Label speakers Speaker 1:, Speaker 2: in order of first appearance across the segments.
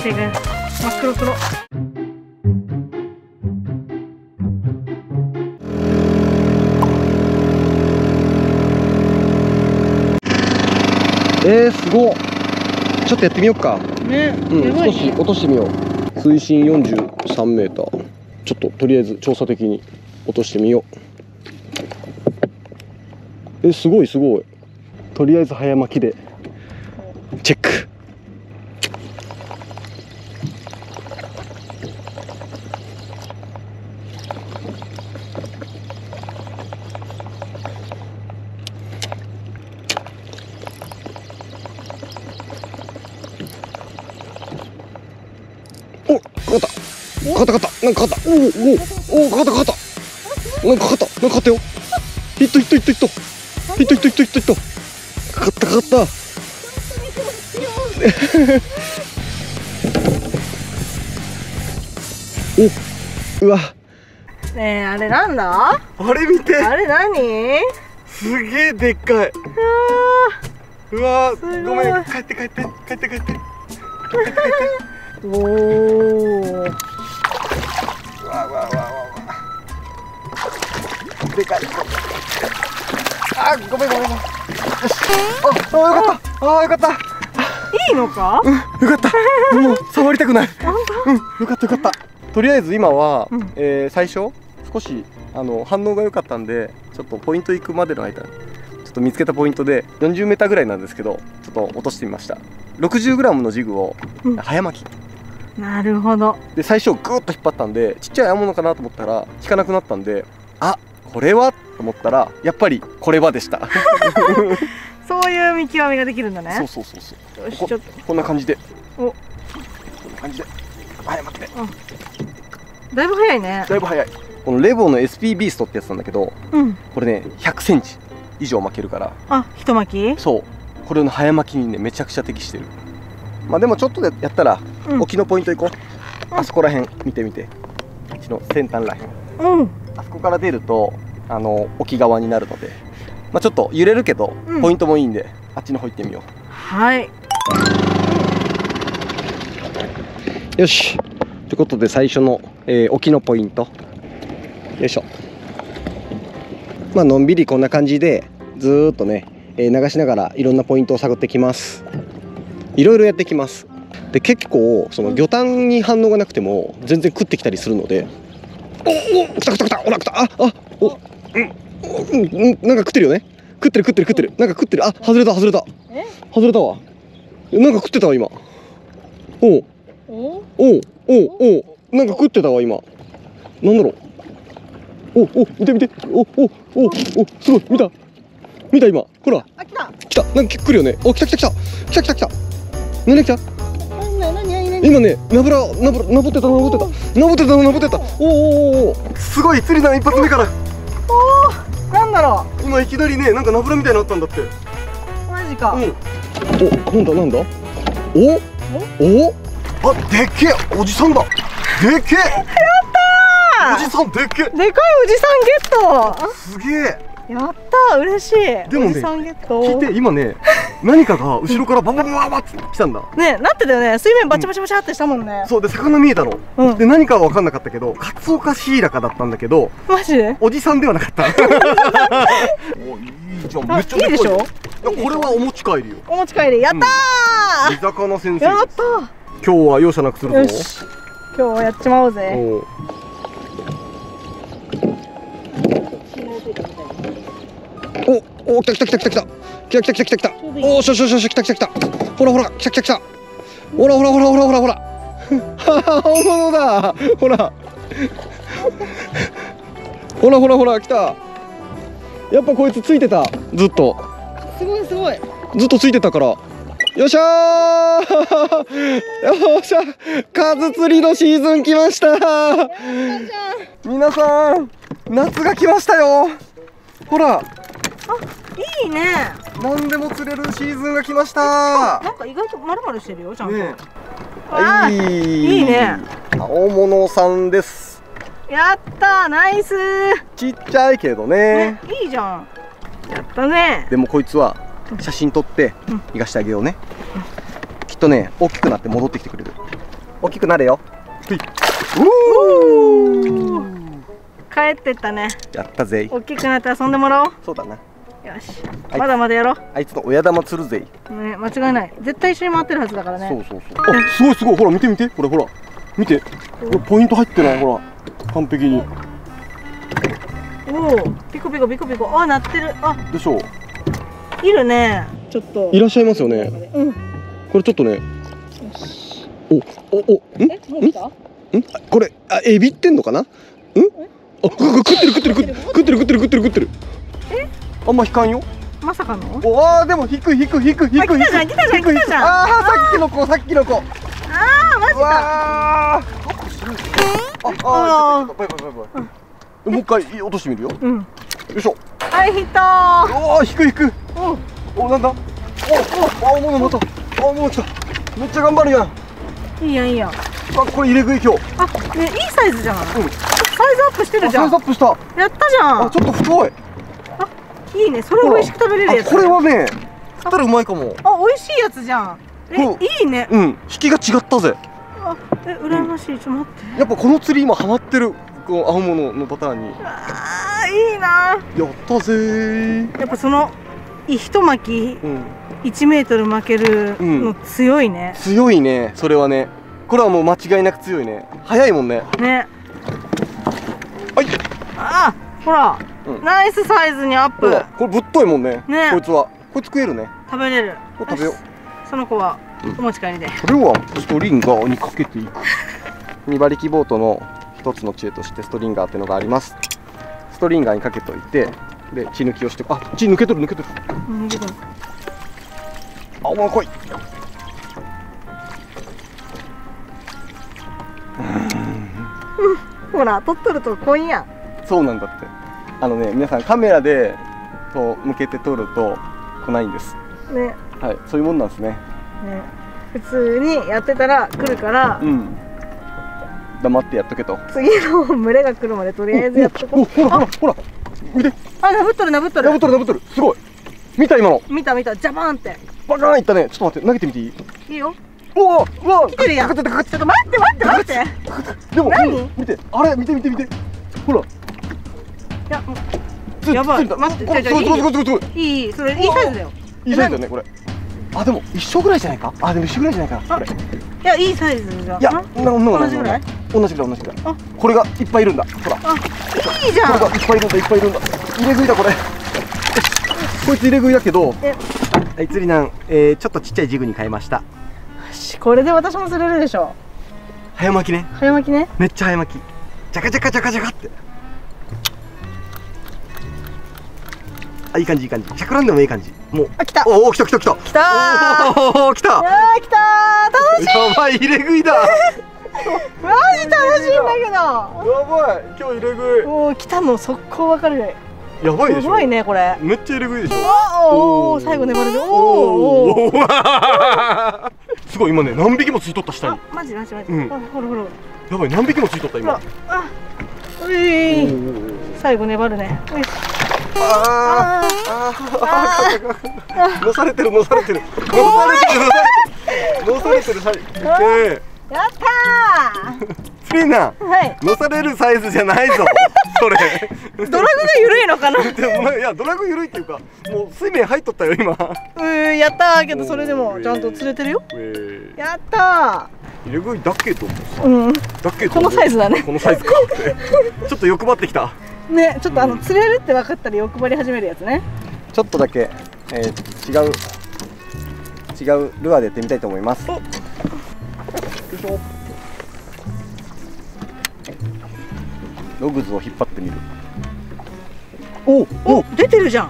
Speaker 1: 手が真っ黒黒。
Speaker 2: すごっ。ちょっとやってみようか。
Speaker 1: ね、
Speaker 2: 少し落としてみよう。水深43メーター。ちょっととりあえず調査的に落としてみよう。すごいすごい。とりあえず早巻きでチェック。お、かかった。かかったかかった。なんかかかった。おお、かかったかかった。なんかかかった。なんかかかったよ。ヒットヒットヒットヒット。ヒットヒットヒットヒットヒット。かかったかかった。お、うわ。
Speaker 1: ねえ、あれなんだ？
Speaker 2: あれ見て。
Speaker 1: あれ何？
Speaker 2: すげえでっかい。うわー、ごめん、帰って帰って帰って帰って。
Speaker 1: おお。
Speaker 2: うわうわうわうわ。でかい。あ、ごめんごめんごめん。よし。あ、よかった。あ、よかった。
Speaker 1: いいのか？
Speaker 2: よかった。もう触りたくない。よかったよかった。とりあえず今は、最初少し反応が良かったんで、ちょっとポイント行くまでの間ちょっと見つけたポイントで40メーターぐらいなんですけど、ちょっと落としてみました。60グラムのジグを早巻き。
Speaker 1: なるほど。
Speaker 2: で最初グーッと引っ張ったんで、ちっちゃい獲物かなと思ったら引かなくなったんで、あ、これはと思ったらやっぱりこれはでした。
Speaker 1: そういう見極めができるんだね。
Speaker 2: そうそうそうそう。
Speaker 1: よし、ちょっと
Speaker 2: こんな感じで。
Speaker 1: お、
Speaker 2: こんな感じで。早巻きで。
Speaker 1: だいぶ早いね。
Speaker 2: だいぶ早い。このレボの SP ビーストってやつなんだけど、これね100センチ以上巻けるから。
Speaker 1: あ、一巻き？
Speaker 2: そう。これの早巻きにねめちゃくちゃ適してる。まあでもちょっとでやったら、沖のポイント行こう。あそこら辺見てみて。うちの先端らへん。あそこから出ると沖側になるので、まあちょっと揺れるけど、ポイントもいいんであっちの方行ってみよう。
Speaker 1: はい。
Speaker 2: よし。ということで最初の、沖のポイント。よいしょ。まあのんびりこんな感じでずーっとね、流しながらいろんなポイントを探ってきます。いろいろやってきます。で結構その魚探に反応がなくても全然食ってきたりするので、来た来た来た、ほら来た、なんか食ってるよね。食ってる、なんか食ってる。あ、外れたわ。なんか食ってたわ今。なんか食ってたわ今。なんだろう。見て。すごい、見た今。ほら。
Speaker 1: あ、来た。
Speaker 2: なんか来るよね。来た。何来た？今ね、ナブってた。すごい、釣りだ、一発目から。
Speaker 1: なんだろ
Speaker 2: う。今いきなりね、なんかナブラみたいになったんだって。
Speaker 1: マジか。
Speaker 2: なんだ。あ、でっけえ、おじさんだ。でっけえ。やったー。おじさんでっけえ。
Speaker 1: でかいおじさんゲット。
Speaker 2: すげえ。
Speaker 1: やったー、嬉しい。
Speaker 2: でもね、
Speaker 1: おじさんゲット。
Speaker 2: 聞いて、今ね、何かが後ろからバって来たんだ。
Speaker 1: ね、なってたよね。水面バチバチってしたもんね。
Speaker 2: そうで、魚見えたの。で、何かは分かんなかったけど、カツオかシイラかだったんだけど。
Speaker 1: マジで？
Speaker 2: おじさんではなかった。お、いいじゃん。めっちゃ
Speaker 1: いいでしょ。
Speaker 2: これはお持ち帰りよ。
Speaker 1: お持ち帰り。やったー。
Speaker 2: 煮魚先生。
Speaker 1: やったー。
Speaker 2: 今日は容赦なくするぞ。
Speaker 1: よし。今日はやっちまおうぜ。
Speaker 2: お、来た。おー、しょ、来た。ほら、来た。ほら。本物だ。ほら、来た。やっぱこいつついてた。ずっと。
Speaker 1: すごい。
Speaker 2: ずっとついてたから。よっしゃ数釣りのシーズン来ました。皆さん、夏が来ましたよ。ほら。
Speaker 1: あ、いいね。
Speaker 2: 何でも釣れるシーズンが来ました。
Speaker 1: なんか意外と丸々してるよ、ちゃんと。
Speaker 2: はい。
Speaker 1: いいね。
Speaker 2: 青物さんです。
Speaker 1: やったー、ナイスー。
Speaker 2: ちっちゃいけどね。
Speaker 1: いいじゃん。やったね。
Speaker 2: でもこいつは写真撮って逃がしてあげようね。きっとね、大きくなって戻ってきてくれる。 大きくなれよ。
Speaker 1: 帰ってったね。
Speaker 2: やったぜ。
Speaker 1: 大きくなって遊んでもらおう。
Speaker 2: そうだな。
Speaker 1: よし、まだまだやろう。
Speaker 2: あいつの親玉釣るぜ。
Speaker 1: ね、間違いない。絶対一緒に回ってるはずだからね。
Speaker 2: そうそうそう。あ、すごいすごい。ほら見て見て。ほらほら。見て。これポイント入ってない。ほら。完璧に。
Speaker 1: おお、ピコピコピコピコ。あ、鳴ってる。あ、
Speaker 2: でしょう。
Speaker 1: いるね。ちょっと。
Speaker 2: いらっしゃいますよね。
Speaker 1: うん。
Speaker 2: これちょっとね。もう来た？これエビってんのかな？食ってる。あんま引かんよ。
Speaker 1: まさかの？
Speaker 2: でも引く。
Speaker 1: 来たじゃん。
Speaker 2: さっきの子。
Speaker 1: マジか。
Speaker 2: もう一回落としてみるよ。よいしょ。
Speaker 1: はい、引いたー。
Speaker 2: 引く。なんだ。もうまた。もう来た。めっちゃ頑張るやん。
Speaker 1: いいやん。
Speaker 2: これ入れ食い今日。
Speaker 1: ね、いいサイズじゃん。サイズアップしてるじゃん。
Speaker 2: サイズアップした。
Speaker 1: やったじゃん。
Speaker 2: ちょっと太い。
Speaker 1: いいね。それ美味しく食べれるやつ。
Speaker 2: これはね、食ったらうまいかも。
Speaker 1: 美味しいやつじゃん。いいね。
Speaker 2: 引きが違ったぜ。
Speaker 1: 羨ましい。ちょっと待って。
Speaker 2: やっぱこの釣り今ハマってる。この青物のパターンに。
Speaker 1: いいな。
Speaker 2: やったぜー。
Speaker 1: やっぱその一巻き1メートル巻けるの強いね。
Speaker 2: 強いね。それはね。これはもう間違いなく強いね。早いもんね。
Speaker 1: ね。
Speaker 2: はい。
Speaker 1: ほら、ナイスサイズにアップ。
Speaker 2: これぶっといもんね。
Speaker 1: ね。
Speaker 2: こいつは。こいつ食えるね。
Speaker 1: 食べれる。
Speaker 2: これ食べよう。
Speaker 1: その子はお持ち帰りで。
Speaker 2: それはストリンガーにかけていく。2馬力ボートの一つの知恵としてストリンガーっていうのがあります。ストリンガーにかけておいて、で血抜きをして、血抜けてる。もう来い。
Speaker 1: ほら、撮っとると濃いやん。
Speaker 2: そうなんだって。皆さんカメラで向けて撮ると来ないんです。
Speaker 1: ね。
Speaker 2: はい、そういうもんなんですね。
Speaker 1: 普通にやってたら来るから。
Speaker 2: 黙ってやっとけと。
Speaker 1: 次の群れが来るまでとりあえずやっとこう。
Speaker 2: ほら、見て。
Speaker 1: なぶっとる。
Speaker 2: すごい。見た今の。
Speaker 1: 見た。ジャバーンって。
Speaker 2: バカーンいったね。ちょっと待って、投げてみていい？
Speaker 1: いいよ。
Speaker 2: うわ、
Speaker 1: 来てるやん。ちょっと待って。
Speaker 2: でも
Speaker 1: 何？
Speaker 2: 見て、あれ見て。ほら。
Speaker 1: やばい。待って、
Speaker 2: すごい。
Speaker 1: いい、それいいサイズだよ。
Speaker 2: いいサイズだねこれ。でも一緒ぐらいじゃないか。でも一緒ぐらいじゃないか。これ。
Speaker 1: いや、いいサイズじゃん。
Speaker 2: いや、同じぐらい。同じぐらい。これがいっぱいいるんだ。ほら。
Speaker 1: いいじゃん。
Speaker 2: これがいっぱいいるんだ。入れ食いだこれ。こいつ入れ食いだけど。はい、釣りなん、ちょっとちっちゃいジグに変えました。
Speaker 1: これで私も釣れるでしょ。
Speaker 2: 早巻きね。めっちゃ早巻き。ジャカジャカって。いい感じ。しゃくらんでもいい感じ。もう。
Speaker 1: 来た。
Speaker 2: 来た。
Speaker 1: 来た。
Speaker 2: 楽しい。やばい、入れ食いだ。
Speaker 1: マジ楽しいんだけど。
Speaker 2: やばい、今日入れ食い。
Speaker 1: 来たの速攻わかる。
Speaker 2: やばいでしょ。
Speaker 1: すごいねこれ。
Speaker 2: めっちゃ入れ食いでし
Speaker 1: ょ。最後粘るで。
Speaker 2: すごい今ね、何匹もついとった下に。
Speaker 1: マジ。ほら。
Speaker 2: やばい、何匹もついとった今。
Speaker 1: 最後粘るね。
Speaker 2: のされてる。
Speaker 1: やったー。
Speaker 2: 釣りな。のされるサイズじゃないぞ。それ。
Speaker 1: ドラグが緩いのかな。
Speaker 2: いや、ドラグ緩いっていうか、もう水面入っとったよ今。
Speaker 1: やったーけど、それでもちゃんと釣れてるよ。やった
Speaker 2: ー。入れ食いだけどもさ。
Speaker 1: このサイズだね。
Speaker 2: このサイズかって。ちょっと欲張ってきた。
Speaker 1: ね、ちょっと釣れるって分かったら欲張り始めるやつね。
Speaker 2: ちょっとだけ違うルアーでやってみたいと思います。ログズを引っ張ってみる。
Speaker 1: 出てるじゃん。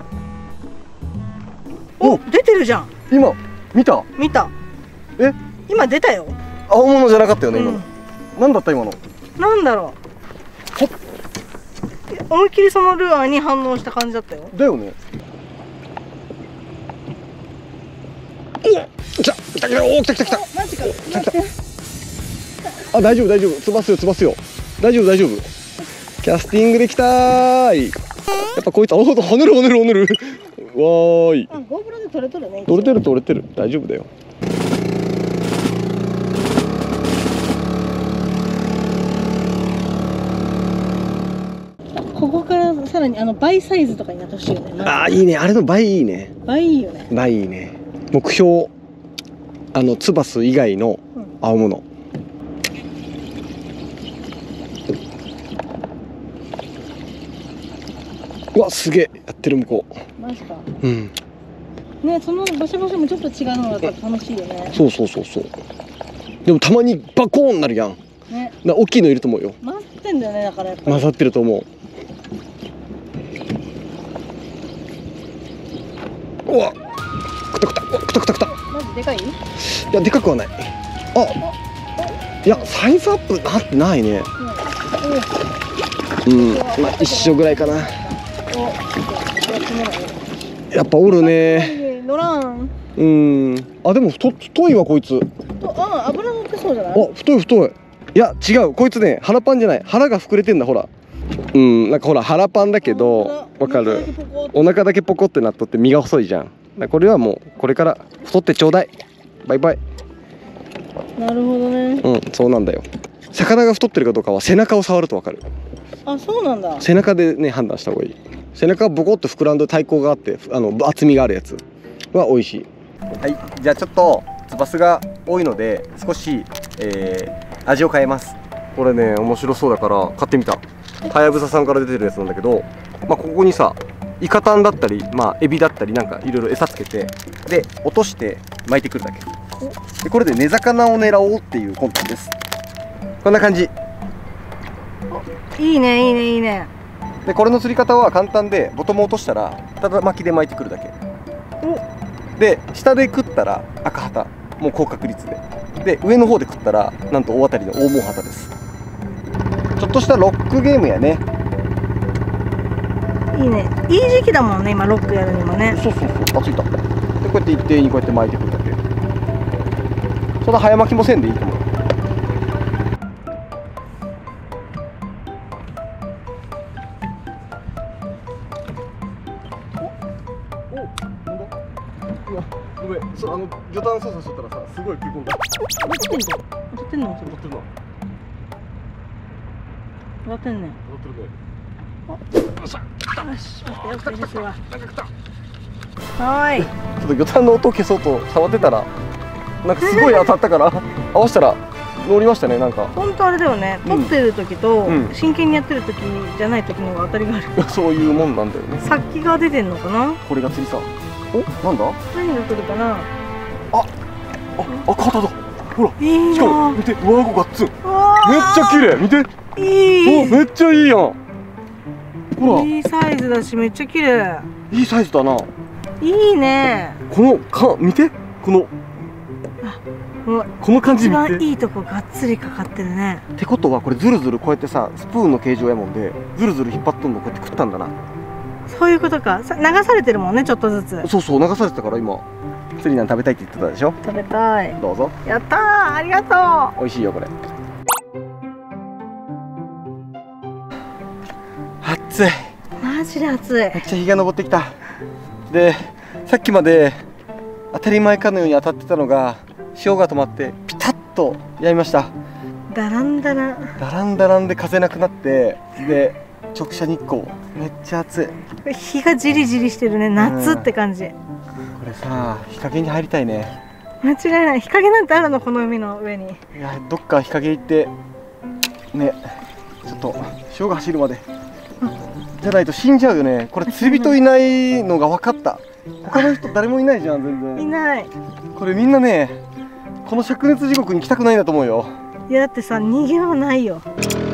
Speaker 1: 出てるじゃん。
Speaker 2: 今見た。
Speaker 1: 今出たよ。
Speaker 2: 青物じゃなかったよね今の。何だった今の。
Speaker 1: なんだろう。思いっきりそのルアーに反応した感じだったよ。
Speaker 2: だよね。来た。
Speaker 1: マジか。
Speaker 2: 大丈夫。飛ばすよ。大丈夫。キャスティングできたーい。やっぱこいつ跳ねる。わーい。
Speaker 1: GoPro で撮れとるね。
Speaker 2: 撮れてる。大丈夫だよ。
Speaker 1: ここからさらに倍サイズとかになってほしいよね。
Speaker 2: ああいいね、あれの倍いいね。
Speaker 1: 倍いいよね。
Speaker 2: 倍いいね。目標ツバス以外の青物、うわすげえやってる向こう。
Speaker 1: マジか。
Speaker 2: うん
Speaker 1: ね、その場所場所もちょっと違うのが楽しいよね。
Speaker 2: そうそうそうそう。でもたまにバコーンなるやん。
Speaker 1: ね、
Speaker 2: 大きいのいると思うよ。
Speaker 1: 混ざってんだよね、だからやっぱり。
Speaker 2: 混ざってると思う。うわくたくたくたくたくた。
Speaker 1: マジでかい？い
Speaker 2: やでかくはない。あいやサイズアップなってないね。うんまあ一緒ぐらいかな。やっぱおるね。
Speaker 1: 乗らん。
Speaker 2: あでも太いわこいつ。
Speaker 1: 油乗ってそうじゃない？
Speaker 2: 太い太い。いや違う、こいつね腹パンじゃない、腹が膨れてんだほら。なんかほら腹パンだけどわかる、お腹だけポコってなっとって身が細いじゃん。これはもうこれから太ってちょうだい、バイバイ。
Speaker 1: なるほどね。
Speaker 2: そうなんだよ。魚が太ってるかどうかは背中を触るとわかる。
Speaker 1: あ、そうなんだ。
Speaker 2: 背中でね判断した方がいい。背中がボコッと膨らんで体高があって厚みがあるやつは美味しい。はい、じゃあちょっとツバスが多いので少し、味を変えます。これね面白そうだから買ってみた。はやぶささんから出てるやつなんだけど、ここにさイカタンだったりエビだったりなんかいろいろ餌つけて、で落として巻いてくるだけで、これで根魚を狙おうっていう魂胆です。こんな感じ。
Speaker 1: いいねいいねいいね。
Speaker 2: でこれの釣り方は簡単で、ボトム落としたらただ巻きで巻いてくるだけで、下で食ったら赤旗、もう高確率で上の方で食ったらなんと大当たりの大門旗です。ちょっとしたロックゲームやね。
Speaker 1: いいね。いい時期だもんね今ロックやるにもね。
Speaker 2: そうそうそう、あついた。でこうやって一定にこうやって巻いてくるだけ。そんな早巻きもせんでいいと思う。ごめん、魚探操作しとったらさ、すごい食い込んだ。
Speaker 1: 当たってんじゃん。当たってんの？
Speaker 2: 当たってるな。
Speaker 1: 当たってんね。
Speaker 2: 当たってるね。よっしゃ、
Speaker 1: よし、待ってよ、よしわ。
Speaker 2: なんか来た。
Speaker 1: はーい。
Speaker 2: ちょっと魚探の音を消そうと触ってたら、なんかすごい当たったから合わせたら乗りましたね。なんか
Speaker 1: 本当あれだよね。撮ってる時と真剣にやってる時じゃない時の方が当たりがある。
Speaker 2: そういうもんなんだよね。
Speaker 1: 殺気が出てんのかな。
Speaker 2: これが釣りさ。お、なんだ？
Speaker 1: 何が来るかな。
Speaker 2: 赤旗だ。ほら。
Speaker 1: いいな。
Speaker 2: しかも見て、上顎ガッツン。めっ
Speaker 1: め
Speaker 2: ちゃ綺麗。見て。
Speaker 1: いい。
Speaker 2: めっちゃいいやん。ほら。
Speaker 1: いいサイズだしめっちゃ綺麗。
Speaker 2: いいサイズだな。
Speaker 1: いいね。
Speaker 2: この見て、この感じ見て。
Speaker 1: 一番いいとこがっつりかかってるね。
Speaker 2: ってことはこれズルズルこうやってさ、スプーンの形状やもんでズルズル引っ張っとんのこうやって食ったんだな。
Speaker 1: そういうことか。流されてるもんね、ちょっとずつ。
Speaker 2: そうそう、流されてたから今釣りなん食べたいって言ってたでしょ。
Speaker 1: 食べたい。
Speaker 2: どうぞ。
Speaker 1: やったー、ありがとう。
Speaker 2: 美味しいよこれ。暑い。
Speaker 1: マジで暑い。
Speaker 2: めっちゃ日が昇ってきた。でさっきまで当たり前かのように当たってたのが潮が止まってピタッとやみました。
Speaker 1: だらんだらん。
Speaker 2: だらんだらんで風なくなって、で直射日光めっちゃ暑い。
Speaker 1: 日がじりじりしてるね。夏って感じ。
Speaker 2: これさ、日陰に入りたいね。
Speaker 1: 間違いない。日陰なんてあるの、この海の上に。
Speaker 2: いや、どっか日陰行ってね、ちょっと潮が走るまでじゃないと死んじゃうよね。これ釣り人いないのが分かった。他の人誰もいないじゃん、全然。
Speaker 1: いない。
Speaker 2: これみんなね、この灼熱地獄に来たくないんだと思うよ。
Speaker 1: いやだってさ、逃げはないよ。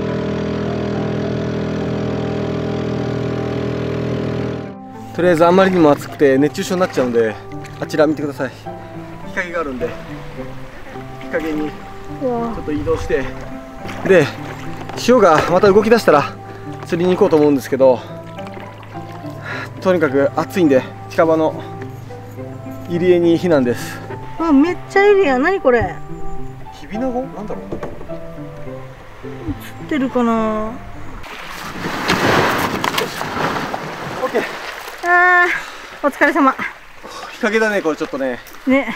Speaker 2: とりあえずあんまりにも暑くて熱中症になっちゃうんで、あちら見てください。日陰があるんで、日陰にちょっと移動して、で潮がまた動き出したら釣りに行こうと思うんですけど、とにかく暑いんで近場の入り江に避難です。
Speaker 1: わ、めっちゃいるやん。何これ。
Speaker 2: キビナゴなんだろう。
Speaker 1: 釣ってるかな。
Speaker 2: オッケー。
Speaker 1: あー、お疲れ様。
Speaker 2: 日陰だね、これちょっとね。
Speaker 1: ね、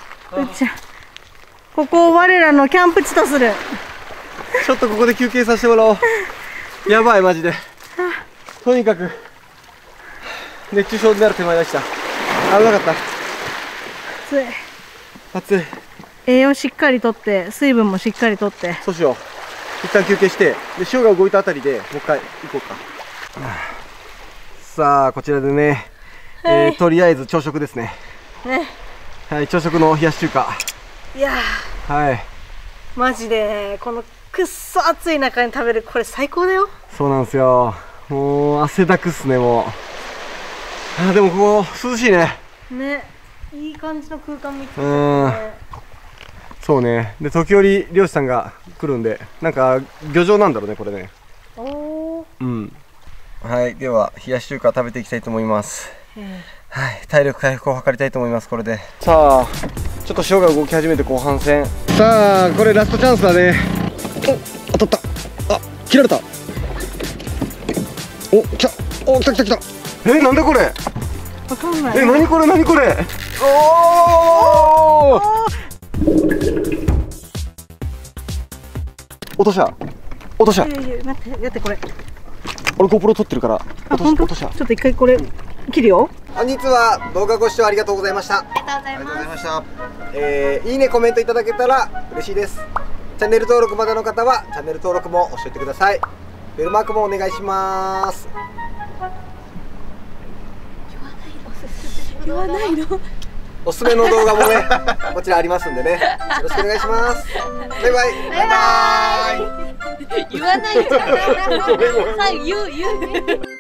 Speaker 1: ここを我らのキャンプ地とする。
Speaker 2: ちょっとここで休憩させてもらおう。やばいマジで。 とにかく熱中症になる手前でした。危なかった。
Speaker 1: 暑い。
Speaker 2: 暑い。
Speaker 1: 栄養しっかりとって、水分もしっかりとって。
Speaker 2: そうしよう。一旦休憩して、で潮が動いたあたりでもう一回行こうか。さあこちらでね、はい、とりあえず朝食ですね。はい、朝食の冷やし中華。
Speaker 1: いやー、
Speaker 2: はい、
Speaker 1: マジでこのくっそ暑い中に食べるこれ最高だよ。
Speaker 2: そうなんですよ。もう汗だくっすね。もうでもここ涼しいね。
Speaker 1: ね、いい感じの空間見つけてね。
Speaker 2: そうね。で時折漁師さんが来るんで、なんか漁場なんだろうねこれね。
Speaker 1: おお。
Speaker 2: うん。はい、では冷やし中華食べていきたいと思います。はい、体力回復を図りたいと思います。これでさあちょっと潮が動き始めて後半戦。さあこれラストチャンスだね。お、当たった。あ、切られた。お、来た。お、来た来た来た。なんだこれ。
Speaker 1: わかんない。
Speaker 2: 何これ何これ。おお。落とした。落とした。
Speaker 1: 待って待ってこれ。
Speaker 2: 俺 GoPro 撮ってるから落とした。
Speaker 1: ちょっと一回これ切るよ。
Speaker 2: 本日は動画ご視聴ありがとうございました。ありがとうございました。いいねコメントいただけたら嬉しいです。チャンネル登録まだの方はチャンネル登録も押しておいてください。ベルマークもお願いします。
Speaker 1: 言わないの。
Speaker 2: おすすめの動画もねこちらありますんでね、よろしくお願いします。バイバイ。バイバイ。
Speaker 3: 言わないじゃん。さあ言うね。